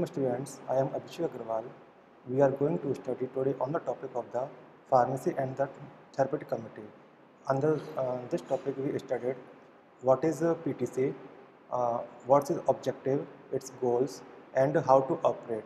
students, I am Abhishek Agarwal. We are going to study today on the topic of the pharmacy and the therapeutic committee. Under this topic, we studied what is a PTC, what is objective, its goals, and how to operate.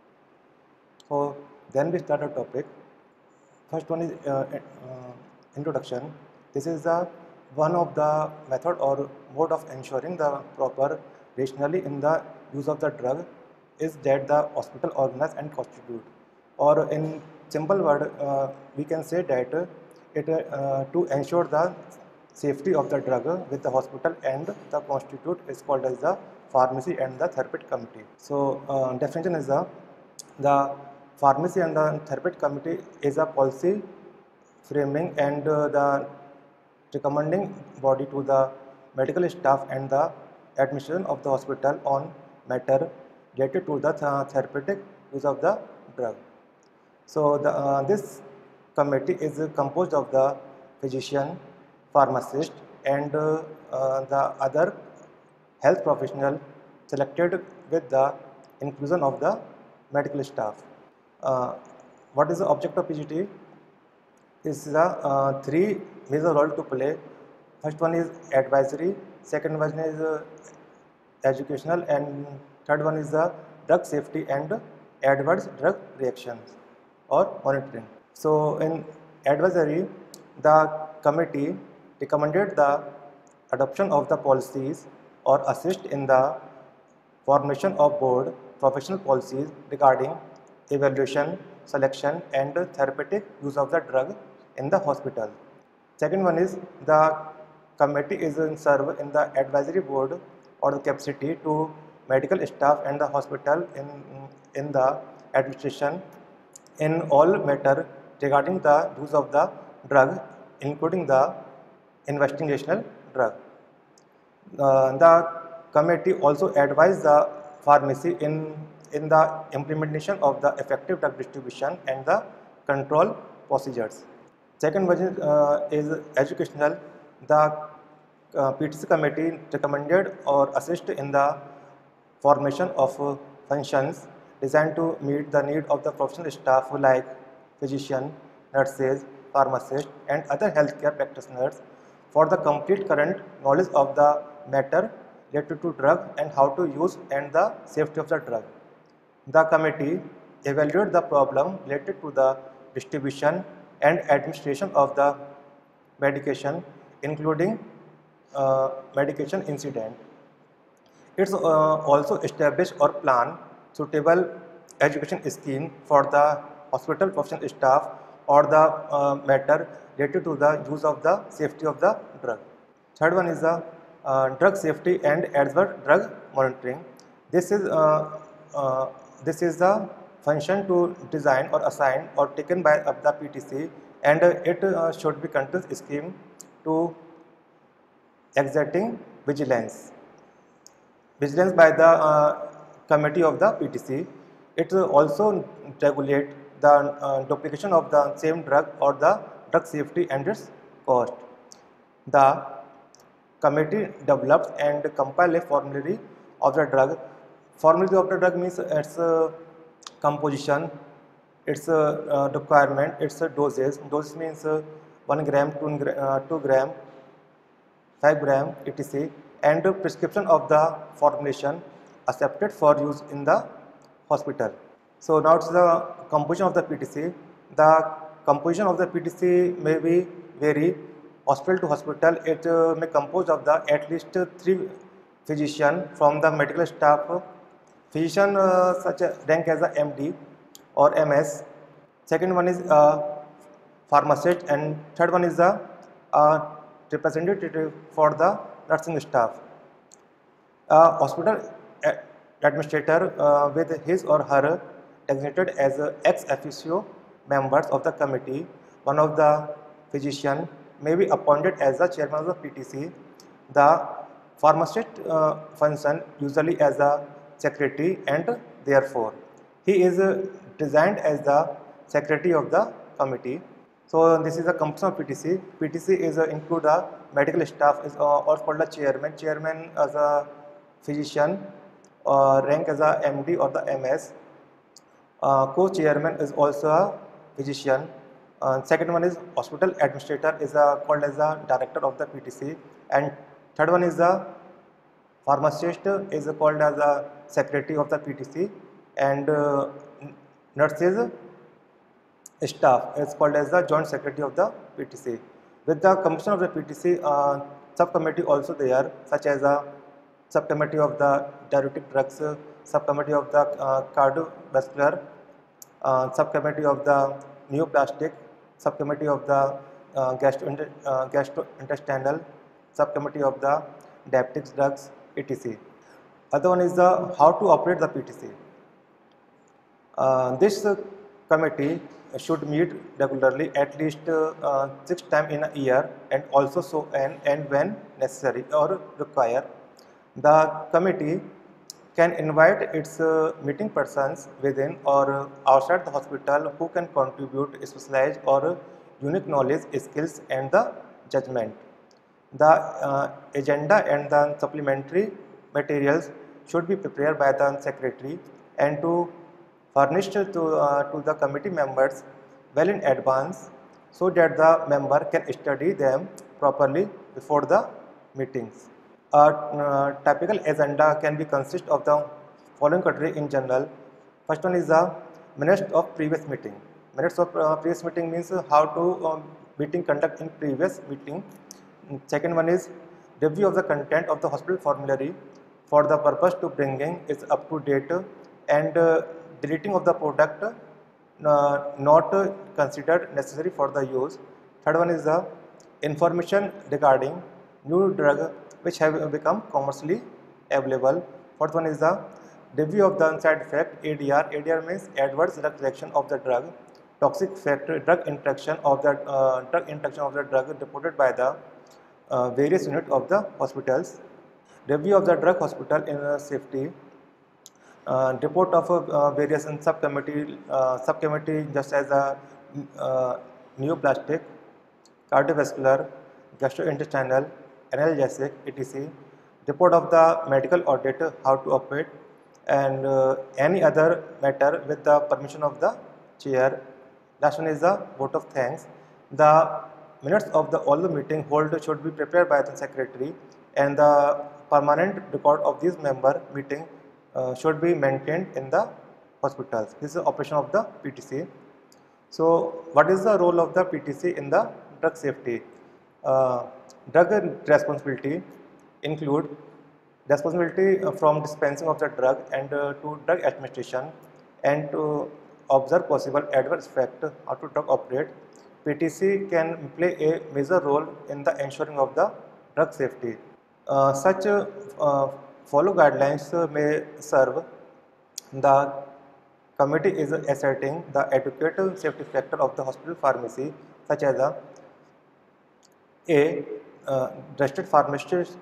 So then we start a topic. First one is introduction. This is the one of the method or mode of ensuring the proper rationally in the use of the drug is that the hospital organize and constitute. Or in simple word, we can say that it to ensure the safety of the drug with the hospital and the constitute is called as the pharmacy and the therapeutic committee. So definition is the pharmacy and the therapeutic committee is a policy framing and the recommending body to the medical staff and the administration of the hospital on matter related to the therapeutic use of the drug. So this committee is composed of the physician, pharmacist, and the other health professional selected with the inclusion of the medical staff. What is the object of PGT? Is the three major role to play. First one is advisory, second one is educational, and third one is the drug safety and adverse drug reactions or monitoring. So in advisory, the committee recommended the adoption of the policies or assist in the formation of board professional policies regarding evaluation, selection, and therapeutic use of the drug in the hospital. Second one is the committee is serve in the advisory board or the capacity to medical staff and the hospital in the administration in all matter regarding the use of the drug, including the investigational drug. The committee also advised the pharmacy in the implementation of the effective drug distribution and the control procedures. Second one is educational. The PTC committee recommended or assist in the formation of functions designed to meet the need of the professional staff like physician, nurses, pharmacists, and other healthcare practitioners for the complete current knowledge of the matter related to drug and how to use and the safety of the drug. The committee evaluated the problem related to the distribution and administration of the medication, including medication incident. It's also established or plan suitable education scheme for the hospital professional staff or the matter related to the use of the safety of the drug. Third one is the drug safety and adverse drug monitoring. This is the function to design or assign or taken by the PTC, and it should be contains scheme to exerting vigilance by the committee of the PTC. It also regulate the duplication of the same drug or the drug safety and its cost. The committee develops and compile a formulary of the drug. Formulary of the drug means its composition, its requirement, its doses. Dose means 1 gram, 2 gram, 5 gram, etc. And prescription of the formulation accepted for use in the hospital. So now it's the composition of the PTC. The composition of the PTC may be vary hospital to hospital. It may compose of the at least 3 physician from the medical staff. Physician such a rank as a MD or MS. Second one is pharmacist, and third one is the representative for the nursing staff. Hospital administrator with his or her designated as ex officio members of the committee. One of the physician may be appointed as the chairman of the PTC. The pharmacist function usually as a secretary, and therefore he is designed as the secretary of the committee. So this is the composition of PTC. PTC is include the medical staff is or called the chairman. Chairman as a physician rank as a MD or the MS. Co-chairman is also a physician. Second one is hospital administrator is called as a director of the PTC, and third one is the pharmacist is called as a secretary of the PTC, and nurses staff is called as the joint secretary of the PTC. With the commission of the PTC, subcommittee also there, such as a subcommittee of the diuretic drugs, subcommittee of the cardiovascular, subcommittee of the neoplastic, subcommittee of the gastrointestinal, subcommittee of the diabetic drugs, etc. Other one is the how to operate the PTC. This committee should meet regularly at least 6 times in a year, and also so and when necessary or required. The committee can invite its meeting persons within or outside the hospital who can contribute specialized or unique knowledge, skills, and the judgment. The agenda and the supplementary materials should be prepared by the secretary and to furnished to the committee members well in advance, so that the member can study them properly before the meetings. A typical agenda can be consist of the following category in general. First one is the minutes of previous meeting. Minutes of previous meeting means how to meeting conduct in previous meeting. Second one is review of the content of the hospital formulary for the purpose to bringing is up to date, and deleting of the product not considered necessary for the use. Third one is the information regarding new drug which have become commercially available. Fourth one is the review of the side effect, ADR. ADR means adverse drug reaction of the drug, toxic effect, drug interaction of the drug reported by the various units of the hospitals. Review of the drug hospital in safety. Report of various subcommittee just as a neoplastic, cardiovascular, gastrointestinal, analgesic, etc. Report of the medical audit, how to operate, and any other matter with the permission of the chair. Last one is the vote of thanks. The minutes of all the meeting hold should be prepared by the secretary, and the permanent record of this member meeting should be maintained in the hospitals. This is the operation of the PTC. So, what is the role of the PTC in the drug safety? Drug responsibility include responsibility from dispensing of the drug and to drug administration, and to observe possible adverse effect how to drug operate. PTC can play a major role in the ensuring of the drug safety. Such follow guidelines may serve. The committee is asserting the adequate safety factor of the hospital pharmacy, such as a registered pharmacist,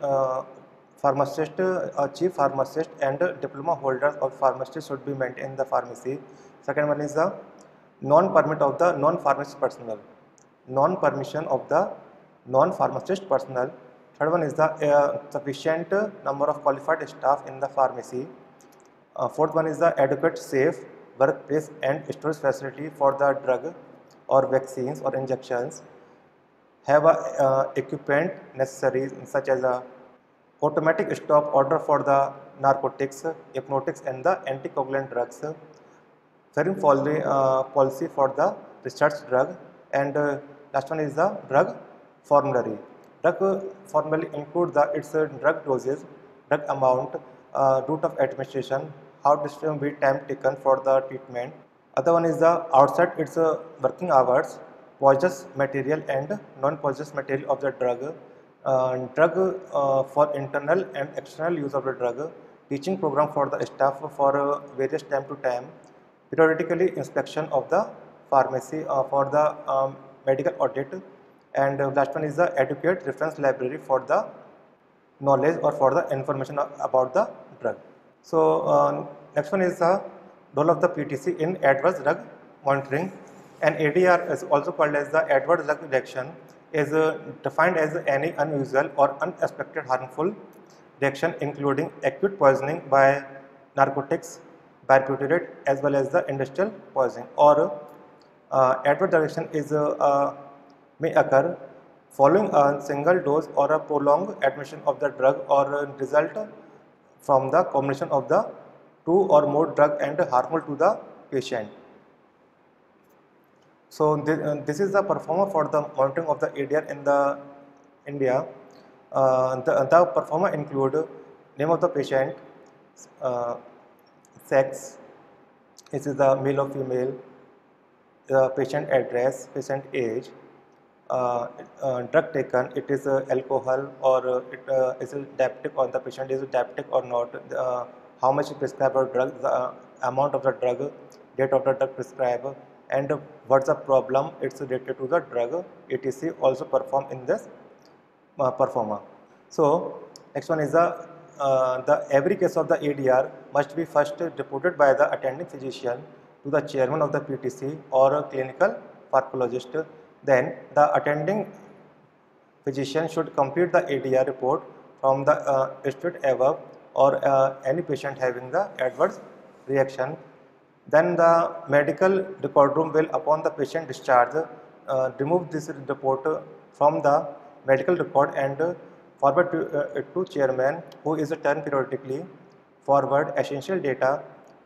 chief pharmacist, and diploma holders of pharmacist should be maintained in the pharmacy. Second one is the non-permit of the non-pharmacist personnel, non-permission of the non-pharmacist personnel. Third one is the sufficient number of qualified staff in the pharmacy. Fourth one is the adequate safe workplace and storage facility for the drug or vaccines or injections. Have equipment necessary such as a automatic stop order for the narcotics, hypnotics, and the anticoagulant drugs. Very policy for the research drug, and last one is the drug formulary. Drug formulary include its drug doses, drug amount, route of administration, how this will be time taken for the treatment. Other one is the outside its working hours, poisonous material and non-poisonous material of the drug, for internal and external use of the drug, teaching program for the staff for various time to time, periodically inspection of the pharmacy for the medical audit, and last one is the adequate reference library for the knowledge or for the information about the drug. So next one is the role of the PTC in adverse drug monitoring. And ADR is also called as the adverse drug reaction, is defined as any unusual or unexpected harmful reaction including acute poisoning by narcotics, barbiturates, as well as the industrial poisoning. Or adverse reaction is may occur following a single dose or a prolonged administration of the drug, or result from the combination of the two or more drug and harmful to the patient. So this is the performer for the monitoring of the ADR in the India. The performer include name of the patient, uh, sex, this is the male or female, the patient address, patient age, drug taken, it is alcohol, or it is diabetic, or the patient is diabetic or not, how much prescribed or drug, the amount of the drug, date of the drug prescribed, and what's the problem it's related to the drug, etc. also perform in this performer. So next one is the every case of the ADR must be first reported by the attending physician to the chairman of the PTC or a clinical pharmacologist. Then the attending physician should complete the ADR report from the state above, or any patient having the adverse reaction. Then the medical record room will, upon the patient discharge, remove this report from the medical record and forward it to chairman, who is turn periodically forward essential data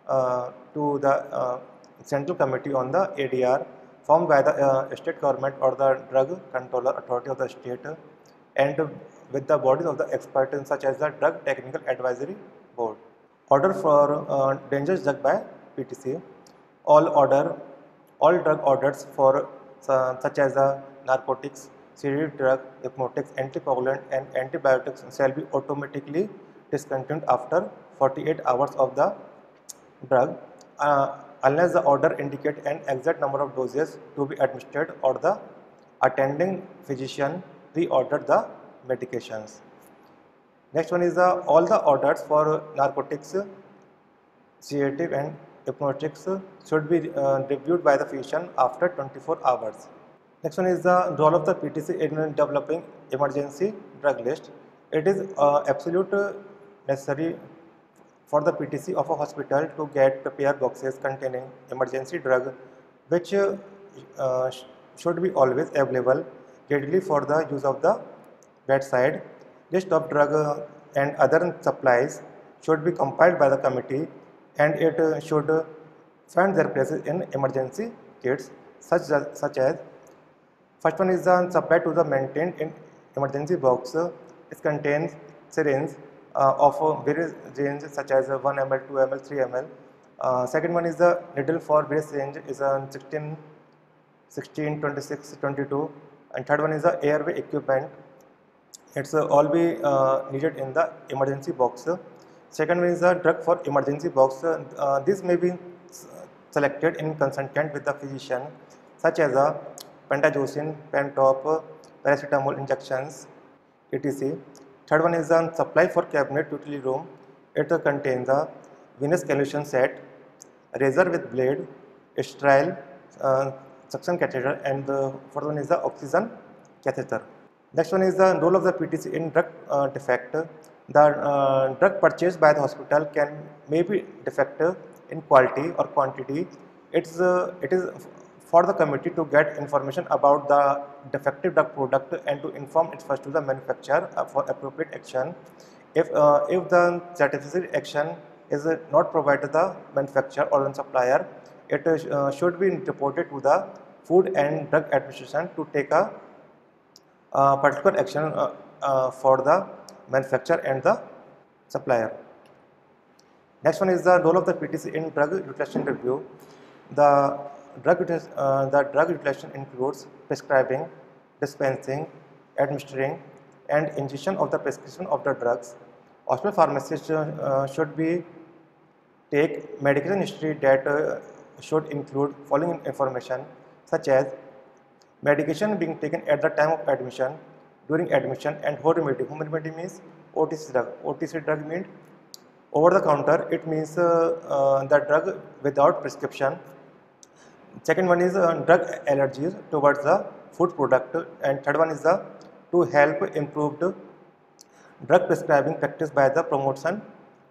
to the central committee on the ADR formed by the state government or the drug controller authority of the state, and with the bodies of the experts such as the drug technical advisory board. Order for dangerous drug by PTC. All drug orders for such as narcotics, sedative drug, hypnotics, anticoagulant, and antibiotics shall be automatically discontinued after 48 hours of the drug, unless the order indicate an exact number of doses to be administered or the attending physician reordered the medications. Next one is all the orders for narcotics, sedative, and hypnotics should be reviewed by the physician after 24 hours. Next one is the role of the PTC in developing emergency drug list. It is absolute necessary for the PTC of a hospital to get the pair boxes containing emergency drug, which should be always available readily for the use of the bedside. List of drug and other supplies should be compiled by the committee, and it should find their places in emergency kits, such as first one is the supply to the maintained in emergency box. It contains syringe of various ranges such as 1 ml, 2 ml, 3 ml. Second one is the needle for various range is 16, 26, 22, and third one is the airway equipment. It's all be needed in the emergency box. Second one is the drug for emergency box. This may be selected in consultant with the physician, such as pentazocine, pentop, paracetamol injections, etc. Third one is the supply for cabinet utility room. It contains the venous cannulation set, razor with blade, sterile suction catheter, and the fourth one is the oxygen catheter. Next one is the role of the PTC in drug defect. The drug purchased by the hospital may be defective in quality or quantity. It is for the committee to get information about the defective drug product and to inform it first to the manufacturer for appropriate action. If the satisfactory action is not provided to the manufacturer or the supplier, it should be reported to the Food and Drug Administration to take a particular action for the manufacturer and the supplier. Next one is the role of the PTC in drug utilization review. The drug utilization includes prescribing, dispensing, administering, and ingestion of the prescription of the drugs. Hospital pharmacists should be take medication history that should include following information, such as medication being taken at the time of admission, during admission, and home remedy. Home remedy means OTC drug. OTC drug means over the counter. It means the drug without prescription. Second one is drug allergies towards the food product, and third one is the to help improved drug prescribing practice by the promotion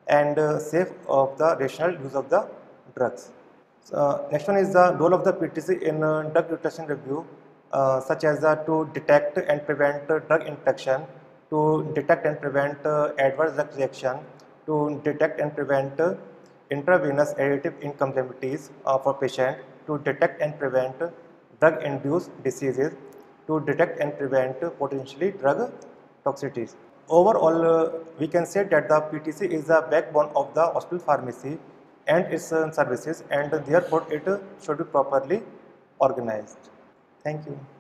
and safe of the rational use of the drugs. Next one is the role of the PTC in drug utilization review, such as to detect and prevent drug interaction, to detect and prevent adverse drug reaction, to detect and prevent intravenous additive incompatibilities for patient, to detect and prevent drug-induced diseases, to detect and prevent potentially drug toxicities. Overall, we can say that the PTC is the backbone of the hospital pharmacy and its services, and therefore it should be properly organized. Thank you.